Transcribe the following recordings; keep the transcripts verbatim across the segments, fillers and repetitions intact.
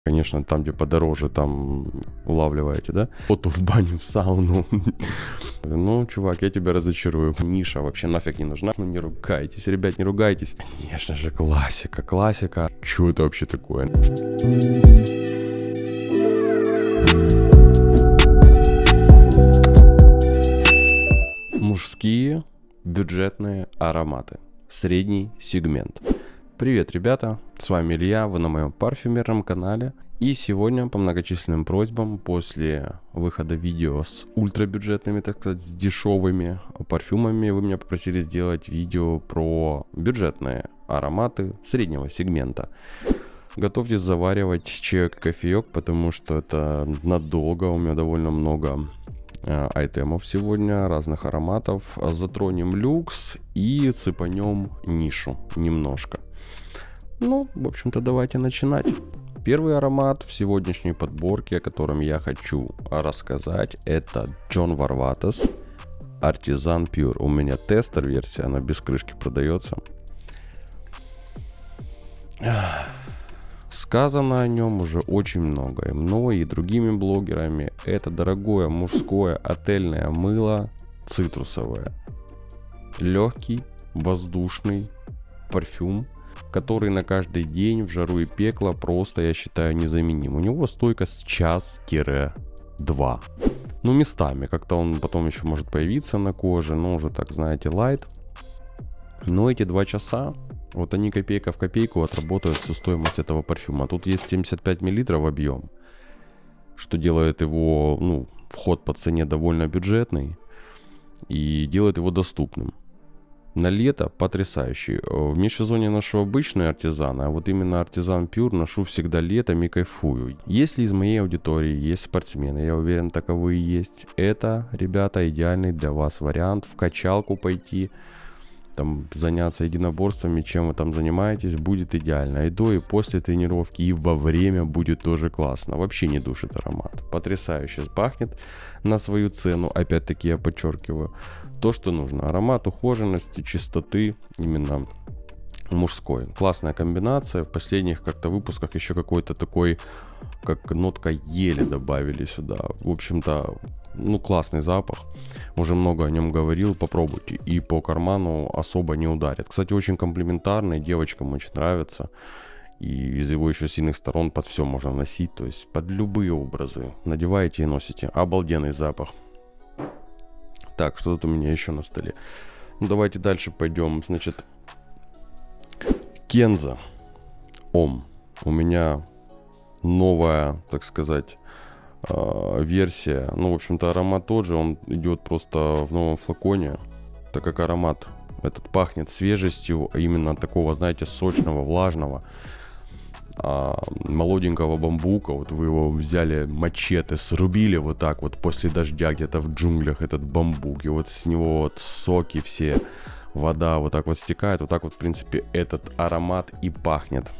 Конечно, там, где подороже, там улавливаете, да? Вот в баню, в сауну. Ну, чувак, я тебя разочарую. Ниша вообще нафиг не нужна. Ну, не ругайтесь, ребят, не ругайтесь. Конечно же, классика, классика. Что это вообще такое? Мужские бюджетные ароматы. Средний сегмент. Привет, ребята, с вами Илья, вы на моем парфюмерном канале. И сегодня по многочисленным просьбам, после выхода видео с ультрабюджетными, так сказать, с дешевыми парфюмами, вы меня попросили сделать видео про бюджетные ароматы среднего сегмента. Готовьтесь заваривать чаек и кофеек, потому что это надолго, у меня довольно много айтемов сегодня, разных ароматов. Затронем люкс и цепанем нишу немножко. Ну, в общем-то, давайте начинать. Первый аромат в сегодняшней подборке, о котором я хочу рассказать, это John Varvatos Artisan Pure. У меня тестер версия, она без крышки продается. Сказано о нем уже очень много, и мной, и другими блогерами. Это дорогое мужское отельное мыло цитрусовое. Легкий, воздушный парфюм, который на каждый день в жару и пекло просто, я считаю, незаменим. У него стойкость час-два. Ну, местами. Как-то он потом еще может появиться на коже, но уже так, знаете, лайт. Но эти два часа, вот они копейка в копейку отработают всю стоимость этого парфюма. Тут есть семьдесят пять миллилитров объем, что делает его, ну, вход по цене довольно бюджетный и делает его доступным. На лето потрясающий. В межсезонье ношу обычные артизаны, а вот именно Artisan Pure ношу всегда летом и кайфую. Если из моей аудитории есть спортсмены, я уверен, таковые есть, это, ребята, идеальный для вас вариант. В качалку пойти, там, заняться единоборствами, чем вы там занимаетесь, будет идеально. И до, и после тренировки, и во время будет тоже классно. Вообще не душит аромат. Потрясающе пахнет на свою цену. Опять-таки я подчеркиваю. То, что нужно. Аромат ухоженности, чистоты, именно мужской. Классная комбинация. В последних как-то выпусках еще какой-то такой, как нотка ели добавили сюда. В общем-то, ну, классный запах. Уже много о нем говорил. Попробуйте. И по карману особо не ударит. Кстати, очень комплиментарный. Девочкам очень нравится. И из его еще сильных сторон под все можно носить. То есть под любые образы. Надеваете и носите. Обалденный запах. Так, что тут у меня еще на столе? Ну, давайте дальше пойдем. Значит, Kenzo Homme. У меня новая, так сказать, версия. Ну, в общем-то, аромат тот же. Он идет просто в новом флаконе. Так как аромат этот пахнет свежестью, именно такого, знаете, сочного, влажного, молоденького бамбука. Вот вы его взяли, мачете, срубили вот так вот после дождя где-то в джунглях этот бамбук, и вот с него вот соки все, вода вот так вот стекает. Вот так вот, в принципе, этот аромат и пахнет.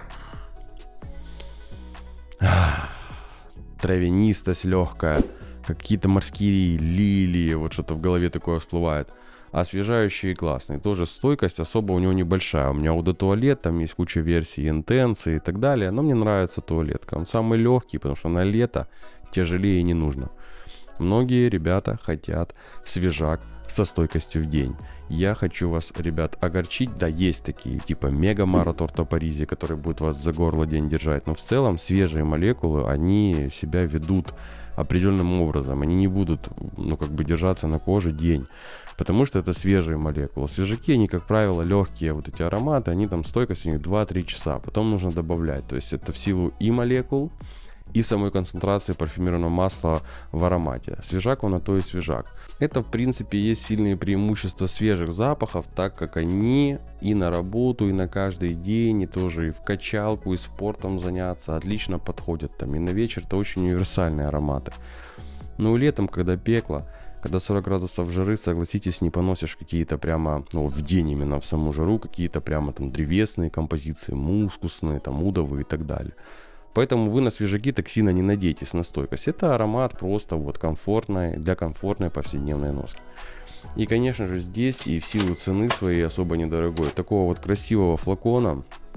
Травянистость легкая, какие-то морские лилии, вот что-то в голове такое всплывает. Освежающий и классный. Тоже стойкость особо у него небольшая. У меня Eau de Toilette, там есть куча версий, Intense и так далее. Но мне нравится туалетка. Он самый легкий, потому что на лето тяжелее не нужно. Многие ребята хотят свежак со стойкостью в день. Я хочу вас, ребят, огорчить. Да, есть такие, типа Mega Marathon Паризи, который будет вас за горло день держать. Но в целом свежие молекулы, они себя ведут определенным образом. Они не будут, ну, как бы держаться на коже день. Потому что это свежие молекулы. Свежаки, они, как правило, легкие. Вот эти ароматы, они там, стойкость у них два-три часа. Потом нужно добавлять. То есть это в силу и молекул, и самой концентрации парфюмированного масла в аромате. Свежак он, а то и свежак. Это, в принципе, есть сильные преимущества свежих запахов, так как они и на работу, и на каждый день, и тоже и в качалку, и спортом заняться отлично подходят. Там и на вечер это очень универсальные ароматы. Но летом, когда пекло, когда сорок градусов жары, согласитесь, не поносишь какие-то прямо, ну, в день именно в саму жару, какие-то прямо там древесные композиции, мускусные, там удовые и так далее. Поэтому вы на свежаки так сильно не надейтесь на стойкость. Это аромат просто вот комфортный, для комфортной повседневной носки. И, конечно же, здесь и в силу цены своей особо недорогой, такого вот красивого флакона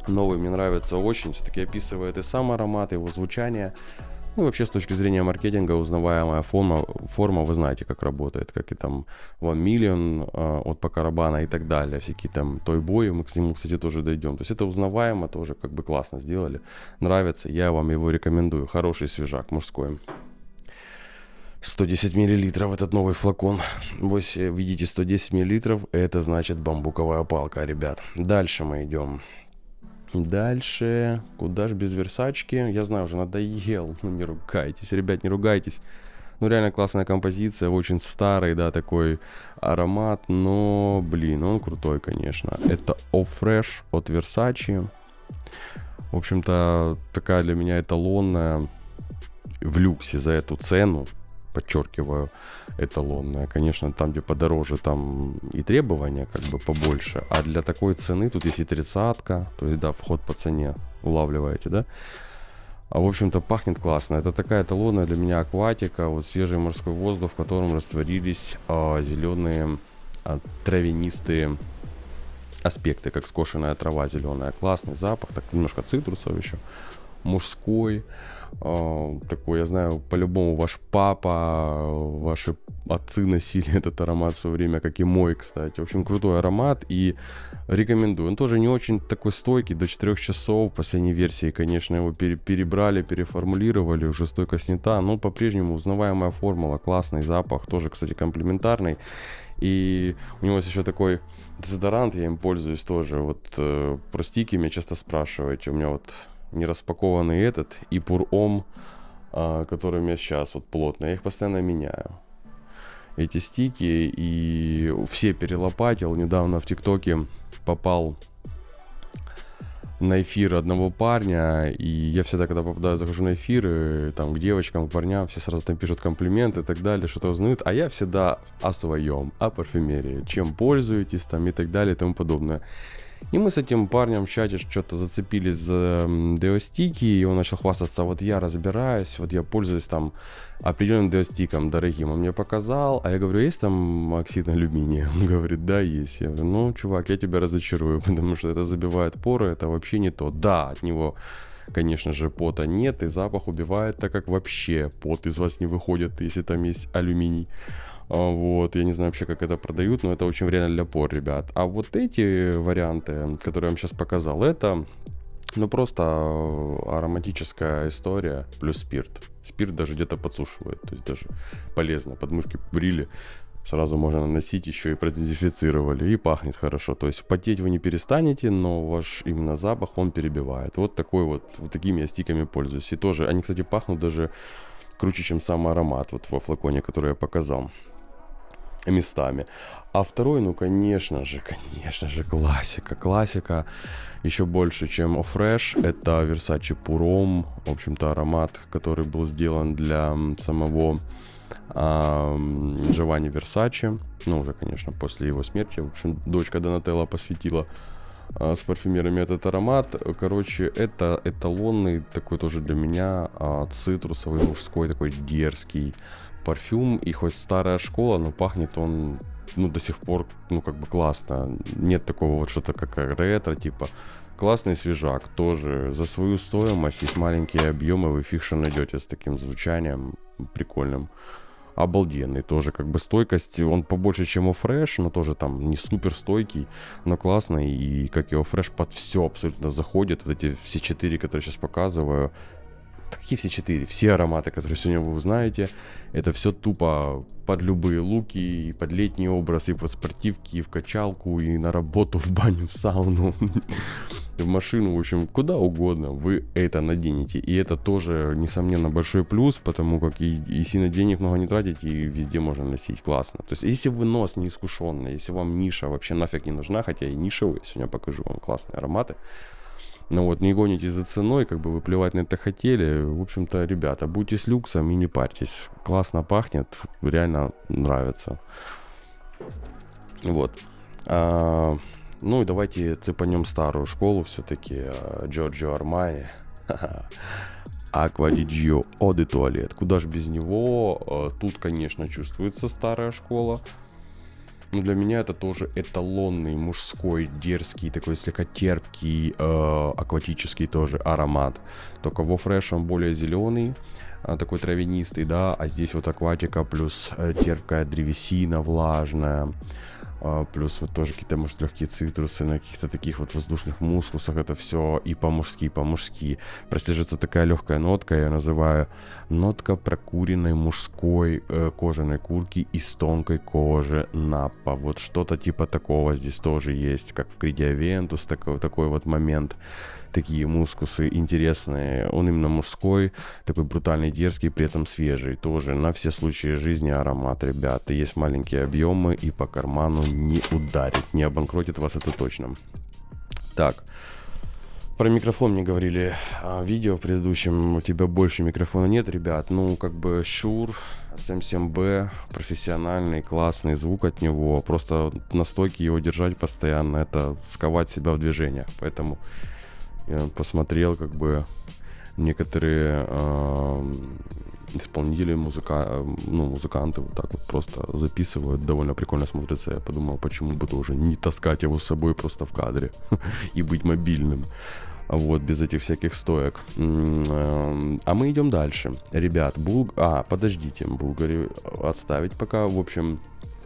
Новый мне нравится очень, все-таки описывает и сам аромат, и его звучание. Ну и вообще с точки зрения маркетинга узнаваемая форма, форма, вы знаете, как работает, как и там One Million э, от Paco Rabanne и так далее, всякие там Toy Boy, мы к нему, кстати, тоже дойдем. То есть это узнаваемо, тоже как бы классно сделали, нравится, я вам его рекомендую, хороший свежак мужской. сто десять миллилитров этот новый флакон. Вы видите сто десять миллилитров, это значит бамбуковая палка, ребят. Дальше мы идем. Дальше, куда ж без Версачки? Я знаю, уже надоел, ну не ругайтесь, ребят, не ругайтесь. Ну реально классная композиция, очень старый, да, такой аромат, но, блин, он крутой, конечно. Это Eau Fraiche от Versace. В общем-то, такая для меня эталонная в люксе за эту цену. Подчеркиваю, эталонная. Конечно, там, где подороже, там и требования как бы побольше. А для такой цены тут есть и тридцатка. То есть, да, вход по цене. Улавливаете, да? А, в общем-то, пахнет классно. Это такая эталонная для меня акватика. Вот свежий морской воздух, в котором растворились а, зеленые а, травянистые аспекты, как скошенная трава зеленая. Классный запах. Так немножко цитрусов еще. Мужской. Uh, такой, я знаю, по-любому ваш папа, ваши отцы носили этот аромат в свое время, как и мой, кстати. В общем, крутой аромат и рекомендую. Он тоже не очень такой стойкий, до четырёх часов. В последней версии, конечно, его пере- перебрали, переформулировали, уже стойкость не та, но по-прежнему узнаваемая формула, классный запах, тоже, кстати, комплементарный. И у него есть еще такой дезодорант, я им пользуюсь тоже. Вот э, про стики меня часто спрашиваете, у меня вот не распакованный этот и Pur-Homme, а, который у меня сейчас вот плотно, я их постоянно меняю, эти стики, и все перелопатил. Недавно в ТикТоке попал на эфир одного парня, и я всегда, когда попадаю, захожу на эфиры, там, к девочкам, к парням, все сразу там пишут комплименты и так далее, что-то узнают, а я всегда о своем, о парфюмерии, чем пользуетесь, там, и так далее, и тому подобное. И мы с этим парнем в чате что-то зацепились за деостики, и он начал хвастаться: вот я разбираюсь, вот я пользуюсь там определенным деостиком дорогим. Он мне показал, а я говорю: есть там оксид алюминия? Он говорит: да, есть. Я говорю: ну, чувак, я тебя разочарую, потому что это забивает поры, это вообще не то. Да, от него, конечно же, пота нет, и запах убивает, так как вообще пот из вас не выходит, если там есть алюминий. Вот, я не знаю вообще, как это продают, но это очень вредно для пор, ребят. А вот эти варианты, которые я вам сейчас показал, это, ну, просто ароматическая история плюс спирт. Спирт даже где-то подсушивает, то есть даже полезно. Подмышки брили, сразу можно наносить, еще и продезинфицировали, и пахнет хорошо. То есть потеть вы не перестанете, но ваш именно запах он перебивает. Вот такой вот, вот такими я стиками пользуюсь. И тоже, они, кстати, пахнут даже круче, чем сам аромат, вот во флаконе, который я показал местами. А второй, ну, конечно же, конечно же, классика. Классика еще больше, чем Eau Fraiche. Это Versace Pur-Homme. В общем-то, аромат, который был сделан для самого Джованни Версачи. Ну, уже, конечно, после его смерти. В общем, дочка Донателла посвятила а, с парфюмерами этот аромат. Короче, это эталонный такой тоже для меня а, цитрусовый, мужской, такой дерзкий парфюм. И хоть старая школа, но пахнет он, ну, до сих пор, ну, как бы классно. Нет такого вот что-то как ретро, типа. Классный свежак, тоже за свою стоимость, есть маленькие объемы, вы фиг что найдете с таким звучанием прикольным. Обалденный тоже, как бы стойкость, он побольше, чем Eau Fraiche, но тоже там не супер стойкий, но классный, и как и Eau Fraiche под все абсолютно заходит. Вот эти все четыре, которые сейчас показываю, какие все четыре? Все ароматы, которые сегодня вы узнаете, это все тупо под любые луки, и под летний образ, и под спортивки, и в качалку, и на работу, в баню, в сауну, в машину, в общем, куда угодно вы это наденете. И это тоже, несомненно, большой плюс, потому как и, и сильно денег много не тратите, и везде можно носить классно. То есть, если вы нос не искушенный, если вам ниша вообще нафиг не нужна, хотя и нишевые, сегодня покажу вам классные ароматы, но вот не гонитесь за ценой, как бы вы плевать на это хотели. В общем-то, ребята, будьте с люксом и не парьтесь. Классно пахнет, реально нравится. Вот. А, ну и давайте цепанем старую школу все-таки. Giorgio Armani. Acqua di Gio Eau de Toilette. Куда ж без него? Тут, конечно, чувствуется старая школа. Ну, для меня это тоже эталонный, мужской, дерзкий, такой слегка терпкий, э, акватический тоже аромат. Только во фреш он более зеленый, э, такой травянистый, да, а здесь вот акватика плюс э, терпкая древесина влажная. Плюс вот тоже какие-то, может, легкие цитрусы на каких-то таких вот воздушных мускусах. Это все и по-мужски, и по-мужски. Прослеживается такая легкая нотка, я называю нотка прокуренной мужской э, кожаной куртки из тонкой кожи напа. Вот что-то типа такого здесь тоже есть, как в Credia Aventus, такой, такой вот момент. Такие мускусы интересные. Он именно мужской, такой брутальный, дерзкий, при этом свежий. Тоже на все случаи жизни аромат, ребята. Есть маленькие объемы и по карману не ударит, не обанкротит вас, это точно. Так, про микрофон мне говорили а, видео в предыдущем. У тебя больше микрофона нет, ребят. Ну, как бы Shure эс эм семь би, профессиональный, классный звук от него. Просто на стойке его держать постоянно, это сковать себя в движениях. Поэтому я посмотрел, как бы некоторые э, исполнители, музыка, ну, музыканты вот так вот просто записывают, довольно прикольно смотрится. Я подумал, почему бы тоже не таскать его с собой просто в кадре и быть мобильным, вот, без этих всяких стоек. А мы идем дальше. Ребят, Булг... А, подождите, Булгари отставить пока. В общем,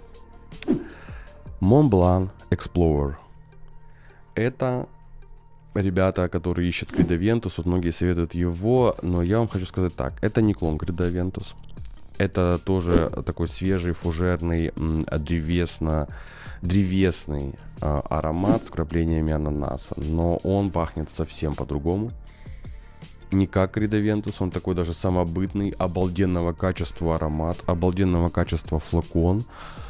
Montblanc Explorer. Это... Ребята, которые ищут Credia Aventus, вот многие советуют его, но я вам хочу сказать так, это не клон Credia Aventus, это тоже такой свежий, фужерный, древесно, древесный э, аромат с вкраплениями ананаса, но он пахнет совсем по-другому, не как Credia Aventus, он такой даже самобытный, обалденного качества аромат, обалденного качества флакон.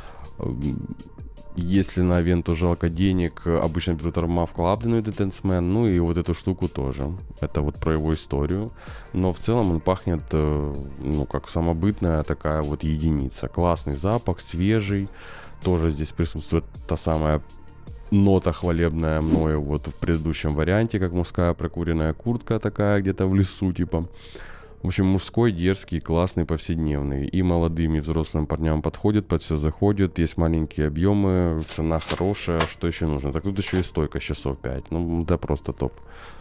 Если на Aventus жалко денег, обычно берут арома вкладывают Intense Man, ну и вот эту штуку тоже. Это вот про его историю. Но в целом он пахнет, ну, как самобытная такая вот единица. Классный запах, свежий. Тоже здесь присутствует та самая нота, хвалебная мною вот в предыдущем варианте, как мужская прокуренная куртка такая где-то в лесу типа. В общем, мужской, дерзкий, классный, повседневный. И молодым, и взрослым парням подходит, под все заходит. Есть маленькие объемы, цена хорошая. Что еще нужно? Так тут еще и стойка часов пять. Ну, да просто топ.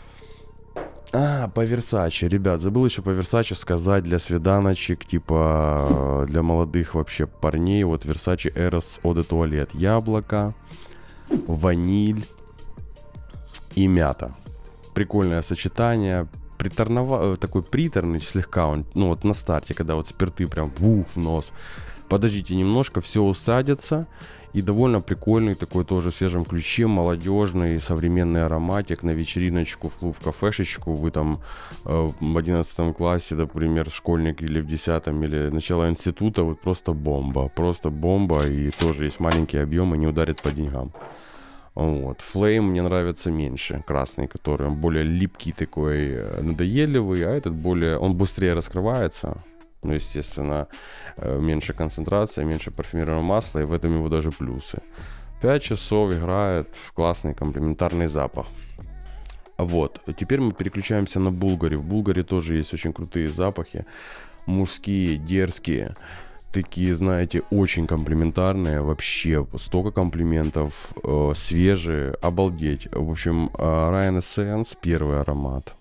А, по Versace. Ребят, забыл еще по Versace сказать для свиданочек, типа для молодых вообще парней. Вот Versace Eros Eau de Toilette. Яблоко, ваниль и мята. Прикольное сочетание. Приторнова... такой приторный слегка он, ну вот на старте, когда вот спирты прям вух в нос. Подождите немножко, все усадится. И довольно прикольный такой тоже в свежем ключе, молодежный, современный ароматик на вечериночку, в клуб, в кафешечку. Вы там э, в одиннадцатом классе, например, школьник, или в десятом, или начало института, вот просто бомба. Просто бомба, и тоже есть маленькие объемы, не ударит по деньгам. Вот. Flame мне нравится меньше, красный, который он более липкий такой, надоедливый, а этот более, он быстрее раскрывается, ну, естественно, меньше концентрация, меньше парфюмерного масла, и в этом его даже плюсы. пять часов играет, классный комплементарный запах. Вот, теперь мы переключаемся на Bulgari. В Bulgari тоже есть очень крутые запахи, мужские, дерзкие. Такие, знаете, очень комплиментарные, вообще столько комплиментов, э, свежие, обалдеть. В общем, э, Ryan Essence, первый аромат.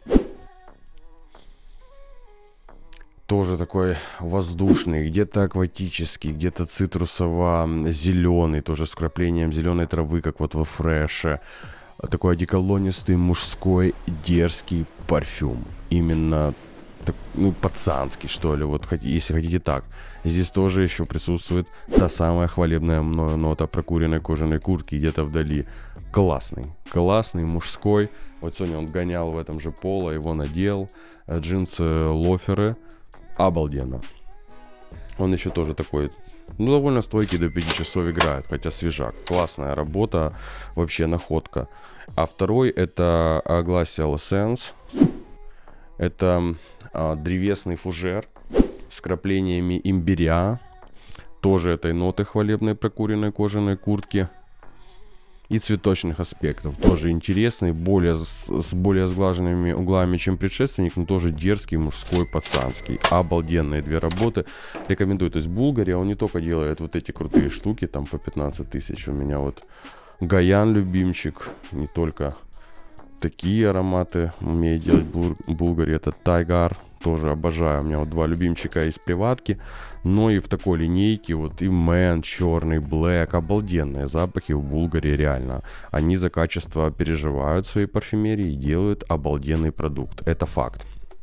Тоже такой воздушный, где-то акватический, где-то цитрусово-зеленый, тоже с вкраплением зеленой травы, как вот во фреше. Такой одеколонистый, мужской, дерзкий парфюм. Именно так, ну, пацанский, что ли, вот, если хотите так. Здесь тоже еще присутствует та самая хвалебная мною нота прокуренной кожаной куртки где-то вдали. Классный, классный, мужской. Вот сегодня он гонял в этом же поло, его надел. Джинсы, лоферы. Обалденно. Он еще тоже такой, ну, довольно стойкий, до пяти часов играет, хотя свежак. Классная работа, вообще находка. А второй это Glacial Essence. Это а, древесный фужер с краплениями имбиря. Тоже этой ноты хвалебной прокуренной кожаной куртки. и цветочных аспектов. Тоже интересный, более с, с более сглаженными углами, чем предшественник, но тоже дерзкий, мужской, пацанский. Обалденные две работы. Рекомендую. То есть Bulgari, он не только делает вот эти крутые штуки, там по пятнадцать тысяч. У меня вот Гаян любимчик, не только такие ароматы умеет делать Bulgari. Это Тайгар, тоже обожаю. У меня вот два любимчика из приватки, но и в такой линейке вот и Мэн, черный, Блэк, обалденные запахи у Bulgari реально. Они за качество переживают в своей парфюмерии и делают обалденный продукт. Это факт.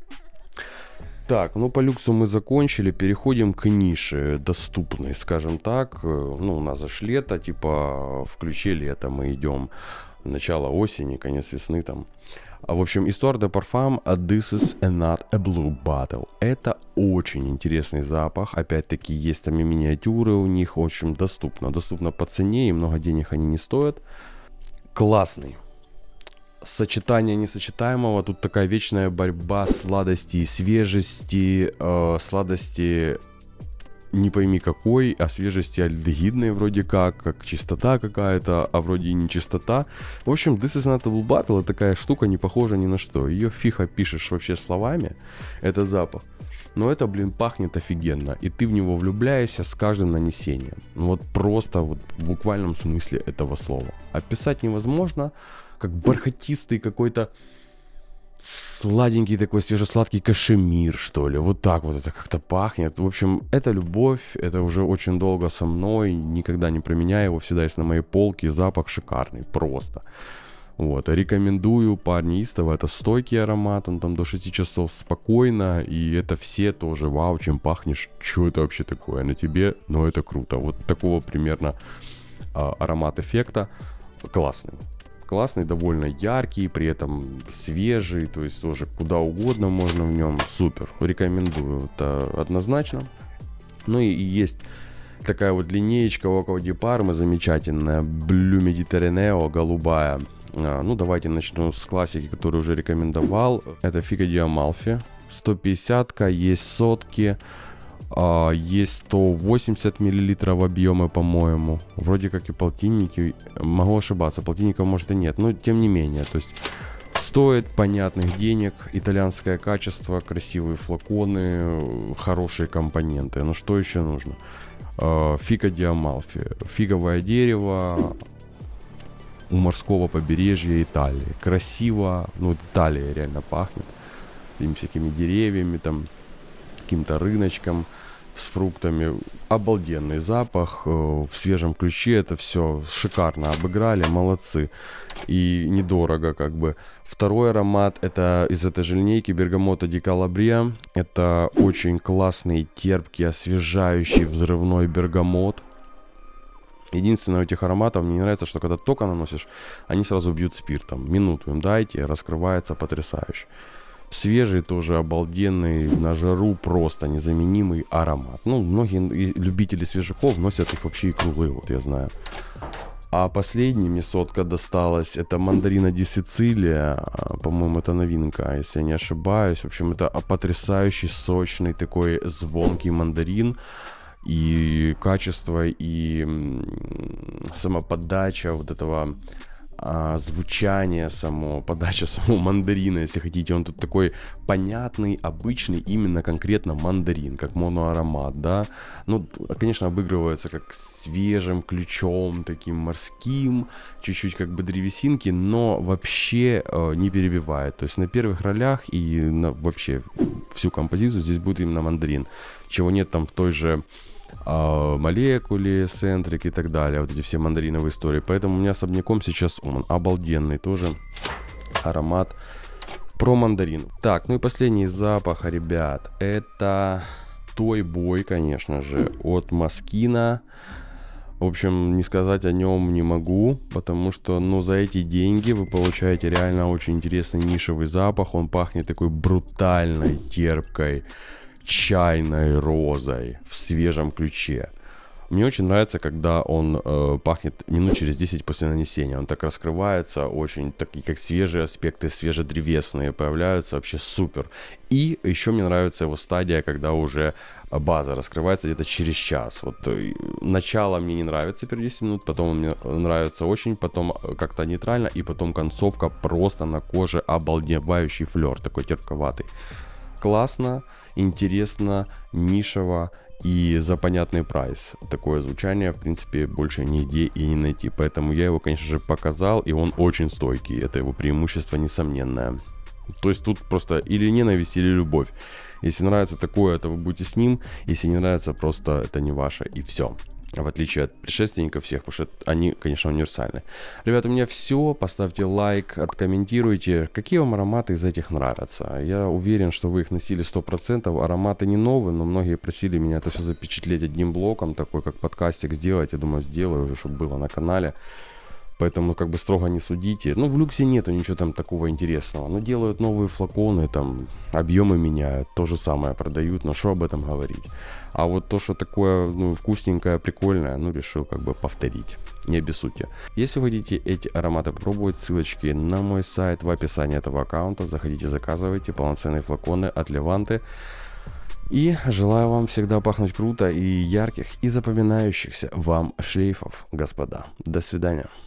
Так, ну по люксу мы закончили, переходим к нише доступной, скажем так. Ну у нас аж лето, типа в ключе лета мы идем. Начало осени, конец весны там. А, в общем, Histoire de Parfum This is not a blue bottle. Это очень интересный запах. Опять-таки, есть там и миниатюры у них. В общем, доступно. Доступно по цене, и много денег они не стоят. Классный. Сочетание несочетаемого. Тут такая вечная борьба сладости и свежести. Э, сладости... не пойми какой, а свежести альдегидной вроде как, как чистота какая-то, а вроде и не чистота. В общем, This is not a blue bottle, такая штука не похожа ни на что. Ее фиг опишешь вообще словами, этот запах. Но это, блин, пахнет офигенно. И ты в него влюбляешься с каждым нанесением. Ну вот просто вот в буквальном смысле этого слова. Описать невозможно, как бархатистый какой-то сладенький такой свежесладкий кашемир, что ли. Вот так вот это как-то пахнет. В общем, это любовь. Это уже очень долго со мной. Никогда не променяю его. Всегда есть на моей полке. Запах шикарный. Просто. Вот. Рекомендую, парни, истово. Это стойкий аромат. Он там до шести часов спокойно. И это все тоже. Вау, чем пахнешь. Что это вообще такое на тебе? Но это круто. Вот такого примерно а, аромат эффекта. Классный. Классный, довольно яркий, при этом свежий, то есть тоже куда угодно можно в нем. Супер, рекомендую, это однозначно. Ну и, и есть такая вот линеечка у Acqua di Parma замечательная, Blue Mediterraneo, голубая. А, ну давайте начну с классики, которую уже рекомендовал. Это Figa di Amalfi, сто пятьдесят, есть сотки. Uh, есть сто восемьдесят миллилитров объема, по-моему. Вроде как и полтинники. Могу ошибаться, полтинников может и нет. Но тем не менее. То есть стоит понятных денег. Итальянское качество, красивые флаконы, хорошие компоненты. Ну что еще нужно? Uh, Figa di Amalfi. Фиговое дерево у морского побережья Италии. Красиво. Ну Италия реально пахнет. Этими всякими деревьями там, каким-то рыночком с фруктами. Обалденный запах. В свежем ключе это все шикарно обыграли. Молодцы. И недорого как бы. Второй аромат это из этой же линейки Bergamotto di Calabria. Это очень классный, терпкий, освежающий, взрывной бергамот. Единственное, у этих ароматов мне не нравится, что когда только наносишь, они сразу бьют спиртом. Минуту им дайте, раскрывается потрясающе. Свежий тоже обалденный, на жару просто незаменимый аромат. Ну, многие любители свежаков носят их вообще и круглые, вот я знаю. А последний мне сотка досталась, это Мандарина ди Сицилия, по-моему, это новинка, если я не ошибаюсь. В общем, это потрясающий, сочный, такой звонкий мандарин. И качество, и самоподача вот этого... А, звучание само, подача самого мандарина, если хотите, он тут такой понятный, обычный, именно конкретно мандарин, как моноаромат, да, ну, конечно, обыгрывается как свежим ключом, таким морским, чуть-чуть как бы древесинки, но вообще э, не перебивает, то есть на первых ролях и на, вообще всю композицию здесь будет именно мандарин, чего нет там в той же Uh, молекуле, центрик и так далее. Вот эти все мандариновые истории. Поэтому у меня особняком сейчас он обалденный тоже аромат про мандарин. Так, ну и последний запах, ребят. Это Toy Boy, конечно же, от Moschino. В общем, не сказать о нем не могу, потому что, ну, за эти деньги вы получаете реально очень интересный нишевый запах. Он пахнет такой брутальной, терпкой, чайной розой в свежем ключе. Мне очень нравится, когда он э, пахнет минут через десять после нанесения. Он так раскрывается, очень такие как свежие аспекты, свежедревесные появляются, вообще супер. И еще мне нравится его стадия, когда уже база раскрывается где-то через час. Вот э, начало мне не нравится первые десять минут, потом мне нравится очень, потом как-то нейтрально, и потом концовка просто на коже обалдевающий флер, такой терпковатый. Классно, интересно, нишево. И за понятный прайс. Такое звучание, в принципе, больше нигде и не найти. Поэтому я его, конечно же, показал, и он очень стойкий. Это его преимущество несомненное. То есть тут просто или ненависть, или любовь. Если нравится такое, то вы будете с ним. Если не нравится, просто это не ваше, и все. В отличие от предшественников всех, потому что они, конечно, универсальны. Ребята, у меня все. Поставьте лайк, откомментируйте, какие вам ароматы из этих нравятся. Я уверен, что вы их носили сто процентов. Ароматы не новые, но многие просили меня это все запечатлеть одним блоком, такой как подкастик сделать. Я думаю, сделаю уже, чтобы было на канале. Поэтому, как бы, строго не судите. Ну, в люксе нету ничего там такого интересного. Ну, делают новые флаконы, там, объемы меняют. То же самое продают, но что об этом говорить? А вот то, что такое, ну, вкусненькое, прикольное, ну, решил, как бы, повторить. Не обессудьте. Если вы хотите эти ароматы попробовать, ссылочки на мой сайт в описании этого аккаунта. Заходите, заказывайте полноценные флаконы от Леванты. И желаю вам всегда пахнуть круто и ярких, и запоминающихся вам шлейфов, господа. До свидания.